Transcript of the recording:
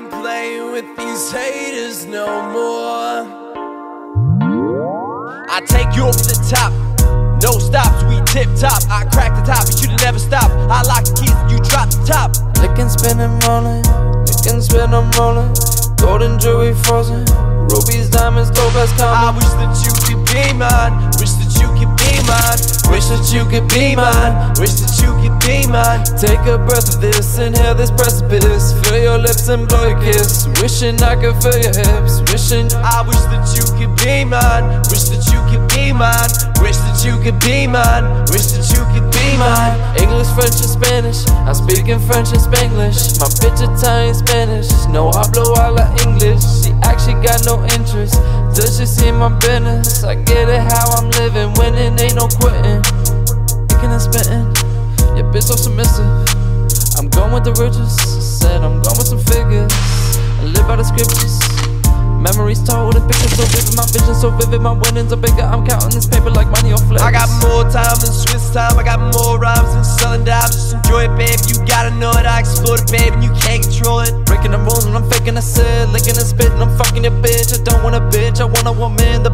ain't playing with these haters no more. I take you over the top, no stops, we tip top. I crack the top, you should've never stopped. I lock the keys, you drop the top. Lickin', spinning, rolling, lickin', spin, I'm rolling. Golden jewelry frozen, rubies, diamonds, topaz coming. I wish that you could be mine, wish that you could be mine, wish that you could be mine, wish that you could be mine. Take a breath of this, inhale this precipice. Feel your lips and blow your kiss. Wishing I could feel your hips, wishing I wish that you could be mine, wish that you could be mine, wish that you could be mine, wish that you could be mine. English, French, and Spanish. I'm speaking French and Spanglish. My bitch Italian, Spanish. No hablo a la English. She actually got no interest. Does she see my business? I get it how I'm living. Winning ain't no quitting. Picking and spitting. Your bitch so submissive. I'm going with the riches. Said I'm going with some figures. I live by the scriptures. Memories told and pictures so vivid. My vision so vivid. My winnings are bigger. I'm counting this paper like money on flips. I got more time than Swiss time. I got more rhymes than selling dimes. Just enjoy it, babe. You gotta know it. I explode it, babe, and you can't control it. Breaking the rules when I'm faking a sit. Licking and spitting. I'm fucking your bitch. I don't want a bitch. I want a woman.